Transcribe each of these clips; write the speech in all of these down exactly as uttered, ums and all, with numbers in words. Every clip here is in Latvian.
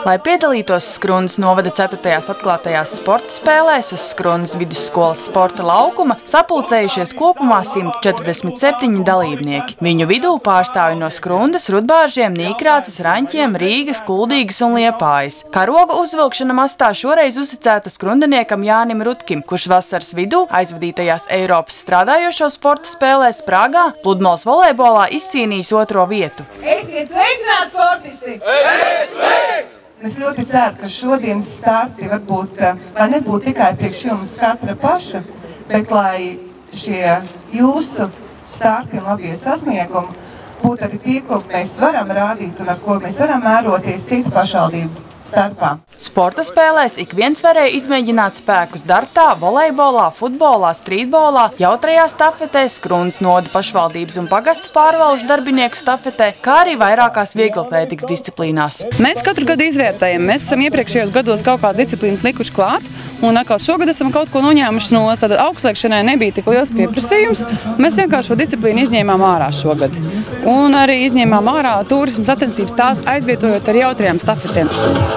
Lai piedalītos Skrundas novada ceturtajās atklātajās sporta spēlēs uz Skrundas vidusskolas sporta laukuma, sapulcējušies kopumā simt četrdesmit septiņi dalībnieki. Viņu vidū pārstāvi no Skrundas, Rudbāržiem, Nīkrāces, Raņķiem, Rīgas, Kuldīgas un Liepājas. Karoga uzvilkšana mastā šoreiz uzticēta skrundaniekam Jānim Rutkim, kurš vasaras vidū aizvadītajās Eiropas strādājošo sporta spēlēs Prāgā pludmales volejbolā izcīnījis otro vietu. Esiet sveicināti, sportisti! Es sveiks! Es ļoti ceru, ka šodienas starti varbūt, lai nebūtu tikai priekš jums katra paša, bet lai šie jūsu starti un labie sasniegumi būtu arī tie, ko mēs varam rādīt un ar ko mēs varam mēroties citu pašvaldību starpā. Sporta spēlēs ik viens varēja izmēģināt spēkus dartā, volejbolā, futbolā, strītbolā, jautrajā stafetē, Skrundas novada pašvaldības un pagastu pārvalžu darbinieku stafetē, kā arī vairākās vieglatlētikas disciplīnās. Mēs katru gadu izvērtējam. Mēs esam iepriekšējos gados kaut kādas disciplīnas likuši klāt, un atkal šogad esam kaut ko noņēmuši no tātad augstliekšanai nebija tik liels pieprasījums. Mēs vienkārši šo disciplīnu izņēmām ārā šogad. Un arī izņēmām ārā turismu sacensības, tās aizvietojot ar jautrajām stafetēm.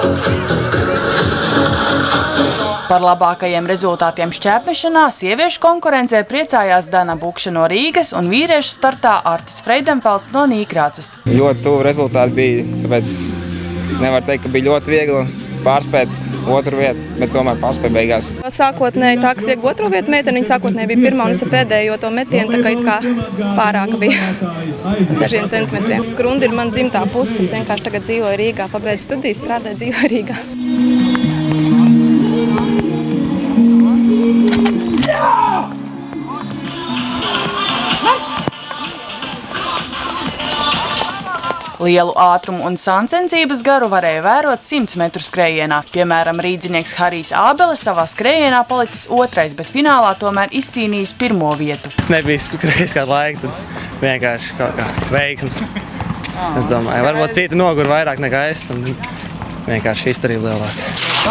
Par labākajiem rezultātiem šķēpmešanā sieviešu konkurencē priecājās Dana Bukša no Rīgas un vīriešu startā Artis Freidenfelds no Nīkrāces. Ļoti tuvu rezultāti bija, tāpēc nevar teikt, ka bija ļoti viegli pārspēt otru vietu, bet tomēr pārspēja beigās. Sākotnēji tā, kas iega otro vietu meiteni, viņa sākotnēji bija pirmā un es pēdējo to metienu, tā kā it kā pārāka bija dažiem centimetriem. Skrunda ir man dzimtā puse, es vienkārši tagad dzīvoju Rīgā, pabeidzu studijas, strādāju, dzīvoju Rīgā. Lielu ātrumu un sāncensības garu varēja vērot simts metru skrējienā. Piemēram, rīdzinieks Harijs Ābele savā skrējienā palicis otrais, bet finālā tomēr izcīnījis pirmo vietu. Nebija skrējis kādu laiku, tad vienkārši kaut kā veiksmes. Es domāju, varbūt citi nogur vairāk nekā es, un vienkārši izdarīja lielāk.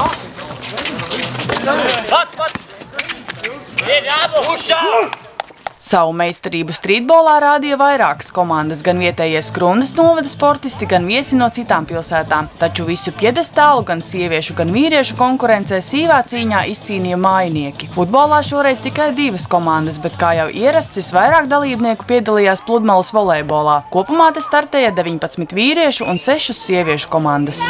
Savu meistarību strītbolā rādīja vairākas komandas, gan vietējie Skrundas novada sportisti, gan viesi no citām pilsētām. Taču visu piedestālu, gan sieviešu, gan vīriešu konkurencē sīvā cīņā izcīnīja mājinieki. Futbolā šoreiz tikai divas komandas, bet kā jau ierasts, visvairāk dalībnieku piedalījās pludmales volejbolā. Kopumā te startēja deviņpadsmit vīriešu un sešas sieviešu komandas.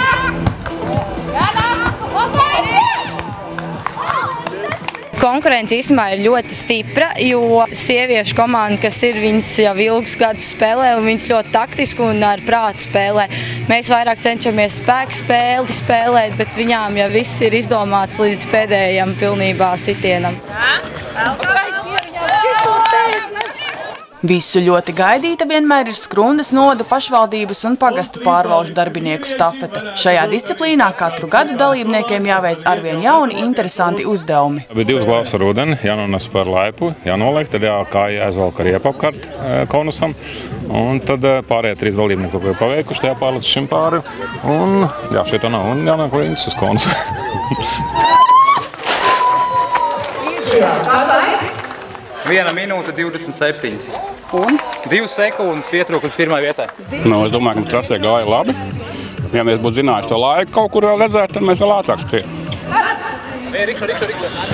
Konkurence īstenībā ir ļoti stipra, jo sieviešu komanda, kas ir, viņas jau ilgus gadus spēlē un viņas ļoti taktiski un ar prātu spēlē. Mēs vairāk cenšamies spēku spēli spēlēt, bet viņām jau viss ir izdomāts līdz pēdējam pilnībā sitienam. Visu ļoti gaidīta vienmēr ir Skrundas novada pašvaldības un pagastu pārvalžu darbinieku stafete. Šajā disciplīnā katru gadu dalībniekiem jāveic arvien jauni, interesanti uzdevumi. Bija divas glāzes ar ūdeni, jānones par laipu, jānoliek, tad jākāja jāizvelk ar riepu apkārt konusam. Un tad pārējie trīs dalībnieki to, ko ir paveikuši, tajā pārlec šim pāri. Un jā, šeit tā nav, un jānāk līdz uz konusu. Viena minūte divdesmit septiņas. Un? Divas sekundes pietrūkums pirmai vietai. Nu, es domāju, ka mums trasē gāja labi. Ja mēs būtu zinājuši to laiku kaut kur vēl redzēt, tad mēs vēl ātrāk skrien. Rikšu, rikšu, rikšu.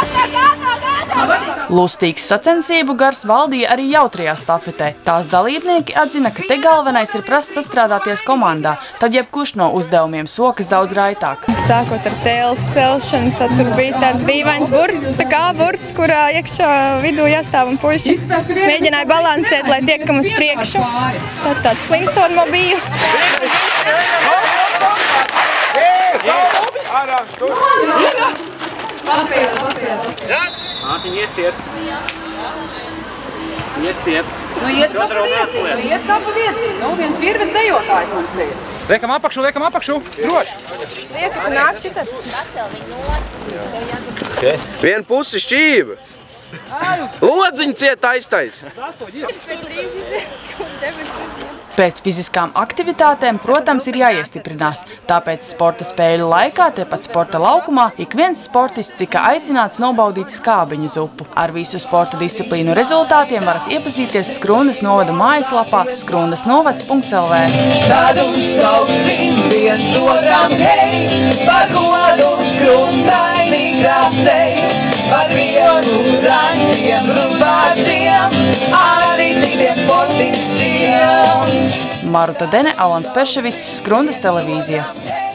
Lustīgs sacensību gars valdīja arī jautrajā stafetē. Tās dalībnieki atzina, ka te galvenais ir prast sastrādāties komandā, tad jebkurš no uzdevumiem sokas daudz raitāk. Sākot ar telts celšanu, tad tur bija tāds dīvains burts, tā kā burts, kurā iekšā vidū jāstāv un puiši mēģināja balansēt, lai tiekam uz priekšu. Tad tāds Flintstone mobīls. Mātiņi, iestiet. Iestiet. Nu, iet pa vieciņu, nu, iet pa vieciņu. Nu, viens virves dejotājs mums ir. Liekam apakšu, liekam apakšu. Droši. Lieka, tu nāk šitā. Viena pusi šķība. Lodziņu ciet aiztais. Pēc brīvs izvies, ko debesis. Pēc fiziskām aktivitātēm, protams, ir jāiestiprinās. Tāpēc sporta spēļu laikā, tepat sporta laukumā, ik viens sportists tika aicināts nobaudīt skābiņu zupu. Ar visu sporta disciplīnu rezultātiem varat iepazīties Skrundas novada mājaslapā skrundas novads punkts el vē. Tad uzsauksim viens otram hei, par godu Skrundaini Gracei, par vienu raņķiem, rumbāčiem, arī citiem sportistiem. Maruta Dene, Alans Peševics, Skrundas televīzija.